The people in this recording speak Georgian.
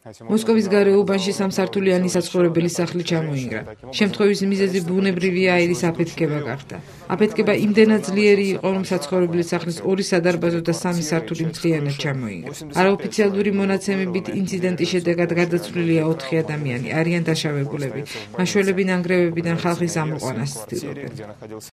მოსკოვის გარეუბანში სამსართულიანი საცხოვრებელი სახლი ჩამოინგრა. შემთხვევის მიზეზი ბუნებრივი აირის აფეთქება გახდა. აფეთქება იმდენად ძლიერი იყო, რომ საცხოვრებელი სახლის 2 სადარბაზო და 3 სართული მთლიანად ჩამოინგრა. არაოფიციალური მონაცემებით ინციდენტის შედეგად გარდაცვლილია 4 ადამიანი, არიან დაშავებულები. მაშველები ნანგრევებიდან ხალხის ამოყვანას ცდილობენ.